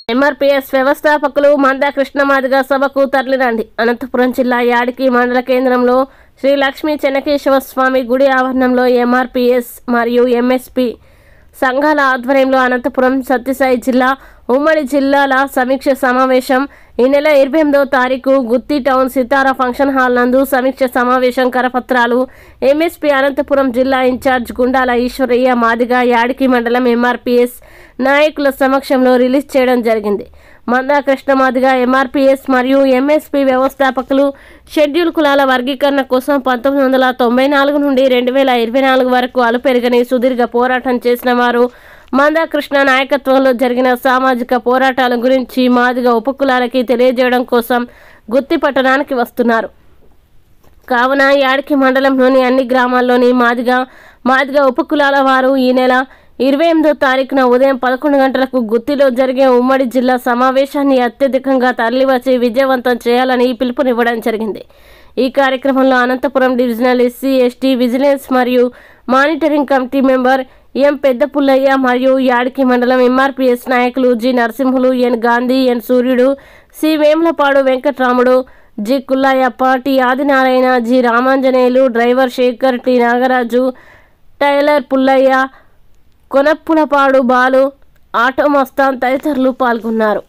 MRPS వ్యవస్థాపకులు మందా కృష్ణమాదిగ సభకు తరలిరండి. అనంతపురం జిల్లా యాడికి మండల కేంద్రంలో శ్రీ లక్ష్మీ చెన్నకేశవ స్వామి గుడి ఆవరణంలో ఎంఆర్పీఎస్ మరియు ఎంఎస్పీ సంఘాల ఆధ్వర్యంలో అనంతపురం, సత్యసాయి జిల్లా, ఉమ్మడి జిల్లాల సమీక్ష సమావేశం ఈ నెల 28వ తారీఖు Gutti town Sitara function hall నందు సమీక్ష సమావేశం కరపత్రాలు ఎంఎస్పీ అనంతపురం జిల్లా ఇన్ఛార్జ్ గుండాల ఈశ్వరయ్య మాదిగ యాడికి మండలం ఎంఆర్పీఎస్ నాయకుల సమక్షంలో రిలీజ్ చేయడం జరిగింది. మందా కృష్ణమాదిగ ఎంఆర్పీఎస్ మరియు ఎంఎస్పీ వ్యవస్థాపకులు షెడ్యూల్ కులాల వర్గీకరణ కోసం 1994 నుండి 2024 వరకు అలుపెరగని సుదీర్ఘ పోరాటం చేసిన వారు. మందా కృష్ణ నాయకత్వంలో జరిగిన సామాజిక పోరాటాల గురించి మాదిగ ఉపకులాలకి తెలియజేయడం కోసం గుత్తి పట్టణానికి వస్తున్నారు. కావున యాడికి మండలంలోని అన్ని గ్రామాల్లోని మాదిగ ఉపకులాల వారు ఈ నెల 28వ తారీఖున ఉదయం 11 గంటలకు గుత్తిలో జరిగే ఉమ్మడి జిల్లా సమావేశాన్ని అత్యధికంగా తరలివచ్చి విజయవంతం చేయాలని పిలుపునివ్వడం జరిగింది. ఈ కార్యక్రమంలో Anantapuram divisional SC ST vigilance మరియు monitoring committee member M Pedda Pullaiah మరియు యాడికి మండలం ఎంఆర్పీఎస్ నాయకులు G Narasimhulu, N Gandhi, N Suryudu, C Vemulapadu Venkatramudu, G Kullayappa, T Adinarayana, G Ramanjaneyulu, driver Sekhar, T Nagaraju, tailor Pullaiah, Konappulapadu Balu, auto Mastan తదితరులు పాల్గొన్నారు.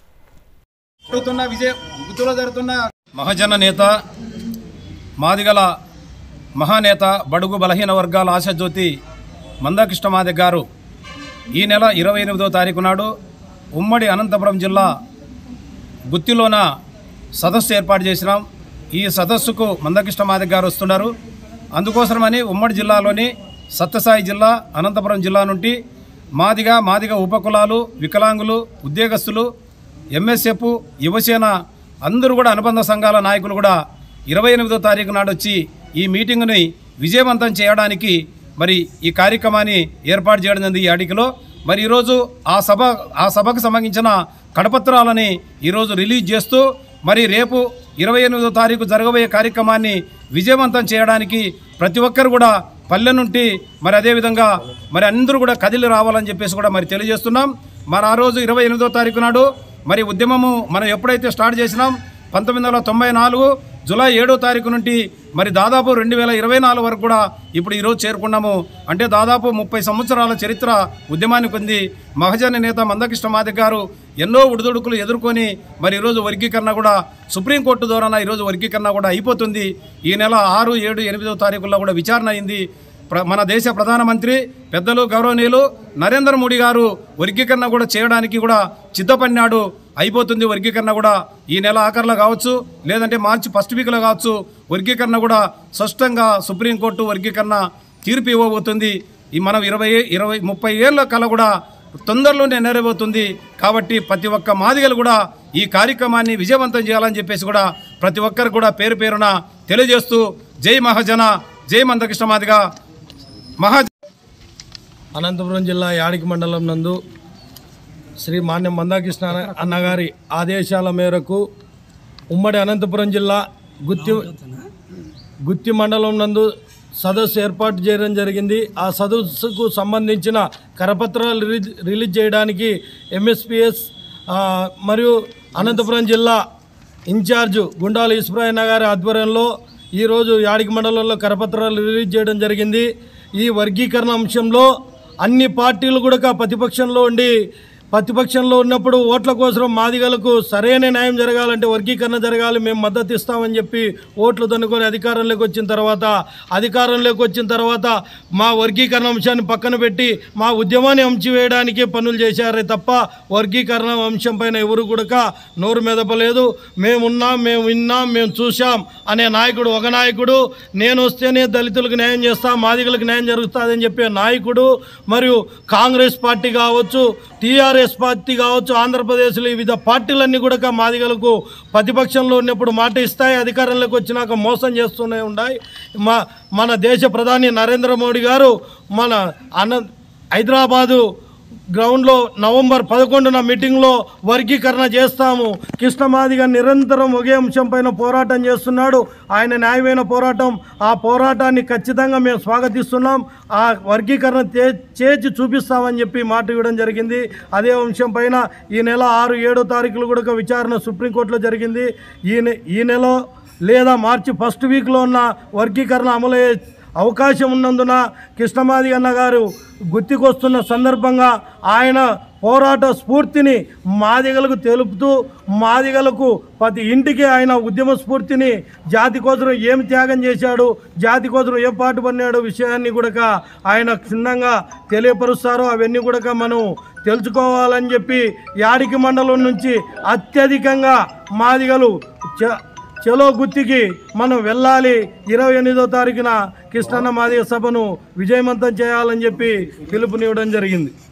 మహాజన నేత, మాదిగల మహానేత, బడుగు బలహీన వర్గాల ఆశాజ్యోతి మందా కృష్ణమాదిగ గారు ఈ నెల 28వ తారీఖు నాడు ఉమ్మడి అనంతపురం జిల్లా గుత్తిలోన సదస్సు ఏర్పాటు చేసినాం. ఈ సదస్సుకు మందా కృష్ణమాదిగ గారు వస్తున్నారు. అందుకోసమని ఉమ్మడి జిల్లాలోని సత్యసాయి జిల్లా, అనంతపురం జిల్లా నుండి మాదిగ ఉపకులాలు, వికలాంగులు, ఉద్యోగస్తులు, ఎంఎస్ఎఫ్, యువసేన అందరూ కూడా అనుబంధ సంఘాల నాయకులు కూడా 28వ తారీఖు నాడు వచ్చి ఈ మీటింగుని విజయవంతం చేయడానికి మరి ఈ కార్యక్రమాన్ని ఏర్పాటు చేయడం జరిగింది ఈ యాడికిలో. మరి ఈరోజు ఆ సభకు సంబంధించిన కడపత్రాలని ఈరోజు రిలీజ్ చేస్తూ మరి రేపు 28వ తారీఖు జరగబోయే కార్యక్రమాన్ని విజయవంతం చేయడానికి ప్రతి ఒక్కరు కూడా పల్లె నుండి మరి అదేవిధంగా మరి అందరూ కూడా కదిలి రావాలని చెప్పేసి కూడా మరి తెలియజేస్తున్నాం. మరి ఆ రోజు 28వ తారీఖు నాడు మరి ఉద్యమము మనం ఎప్పుడైతే స్టార్ట్ చేసినాం 1994 జూలై 7వ తారీఖు నుండి మరి దాదాపు 2024 వరకు కూడా ఇప్పుడు ఈరోజు చేరుకున్నాము. అంటే దాదాపు 30 సంవత్సరాల చరిత్ర ఉద్యమానికి ఉంది. మహాజన నేత మందా కృష్ణమాదిగ గారు ఎన్నో ఉడుదొడుకులు ఎదుర్కొని మరి ఈరోజు వర్గీకరణ కూడా సుప్రీంకోర్టు ద్వారా ఈరోజు వర్గీకరణ కూడా అయిపోతుంది. ఈ నెల 6, 7, 8వ తారీఖుల్లో కూడా విచారణ అయింది. మన దేశ ప్రధానమంత్రి పెద్దలు గౌరవనీయులు నరేంద్ర మోడీ గారు వర్గీకరణ కూడా చేయడానికి కూడా సిద్ధపడినాడు. అయిపోతుంది వర్గీకరణ కూడా ఈ నెల ఆఖరిలో కావచ్చు, లేదంటే మార్చి ఫస్ట్ వీక్లో కావచ్చు. వర్గీకరణ కూడా స్పష్టంగా సుప్రీంకోర్టు వర్గీకరణ తీర్పు ఇవ్వబోతుంది. ఈ మనం 20-30 ఏళ్ళ కల కూడా తొందరలోనే నెరవేరుతుంది. కాబట్టి ప్రతి ఒక్క మాదిగలు కూడా ఈ కార్యక్రమాన్ని విజయవంతం చేయాలని చెప్పేసి కూడా ప్రతి ఒక్కరు కూడా పేరు పేరున తెలియజేస్తూ జై మహాజన, జై మందా కృష్ణమాదిగ. అనంతపురం జిల్లా యాడికి మండలం నందు శ్రీ మాన్యం మందా కృష్ణ అన్నగారి ఆదేశాల మేరకు ఉమ్మడి అనంతపురం జిల్లా గుత్తి మండలం నందు సదస్సు ఏర్పాటు చేయడం జరిగింది. ఆ సదస్సుకు సంబంధించిన కరపత్రాలు రిలీజ్ చేయడానికి ఎంఎస్పీఎస్ మరియు అనంతపురం జిల్లా ఇన్ఛార్జ్ గుండాల ఈశ్వరయ్య గారి ఆధ్వర్యంలో ఈరోజు యాడికి మండలంలో కరపత్రాలు రిలీజ్ చేయడం జరిగింది. ఈ వర్గీకరణ అంశంలో అన్ని పార్టీలు కూడా ప్రతిపక్షంలో ఉన్నప్పుడు ఓట్ల కోసం మాదిగలకు సరైన న్యాయం జరగాలంటే వర్గీకరణ జరగాలి, మేము మద్దతు ఇస్తామని చెప్పి ఓట్లు దన్నుకొని అధికారంలోకి వచ్చిన తర్వాత మా వర్గీకరణ అంశాన్ని పక్కన పెట్టి మా ఉద్యమాన్ని అంచివేయడానికి పనులు చేశారే తప్ప వర్గీకరణ అంశం పైన ఎవరు కూడా నోరు మెదపలేదు. మేము విన్నాం, మేము చూసాం అనే నాయకుడు ఒక నాయకుడు, నేను వస్తేనే దళితులకు న్యాయం చేస్తా, మాదిగలకు న్యాయం జరుగుతుందని చెప్పే నాయకుడు, మరియు కాంగ్రెస్ పార్టీ కావచ్చు, టీఆర్ఎస్ పార్టీ కావచ్చు, ఆంధ్రప్రదేశ్లో వివిధ పార్టీలన్నీ కూడా మాదిగలకు ప్రతిపక్షంలో ఉన్నప్పుడు మాట ఇస్తాయి, అధికారంలోకి వచ్చినాక మోసం చేస్తూనే ఉన్నాయి. మన దేశ ప్రధాని నరేంద్ర మోడీ గారు మన హైదరాబాదు గ్రౌండ్లో నవంబర్ 11న మీటింగ్లో వర్గీకరణ చేస్తాము. కృష్ణమాదిగ నిరంతరం ఒకే అంశం పైన పోరాటం చేస్తున్నాడు. ఆయన న్యాయమైన పోరాటం. ఆ పోరాటాన్ని ఖచ్చితంగా మేము స్వాగతిస్తున్నాం. ఆ వర్గీకరణ చేసి చూపిస్తామని చెప్పి మాట ఇవ్వడం జరిగింది. అదే అంశం పైన ఈ నెల 6, 7 తారీఖులు కూడా విచారణ సుప్రీంకోర్టులో జరిగింది. ఈ నెల లేదా మార్చి 1st వీక్లో ఉన్న వర్గీకరణ అమలయ్యే అవకాశం ఉన్నందున కృష్ణమాదిగ అన్న గారు గుర్తుకొస్తున్న సందర్భంగా ఆయన పోరాట స్ఫూర్తిని మాదిగలకు తెలుపుతూ, మాదిగలకు ప్రతి ఇంటికి ఆయన ఉద్యమ స్ఫూర్తిని, జాతి కోసం ఏం త్యాగం చేశాడు, జాతి కోసం ఏ పాటుపడినాడు విషయాన్ని కూడా ఆయన క్షుణ్ణంగా తెలియపరుస్తారు. అవన్నీ కూడా మనం తెలుసుకోవాలని చెప్పి యాడికి మండలం నుంచి అత్యధికంగా మాదిగలు చలో గుత్తికి మనం వెళ్ళాలి. 28వ తారీఖున కృష్ణన్న మాదిగ సభను విజయవంతం చేయాలని చెప్పి పిలుపునివ్వడం జరిగింది.